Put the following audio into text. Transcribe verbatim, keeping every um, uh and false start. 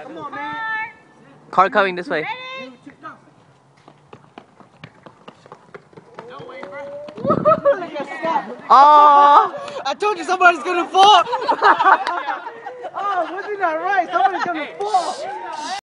Come on, man. Car coming this way. Oh! I told you somebody's gonna fall. Oh, wasn't that right? Somebody's gonna fall.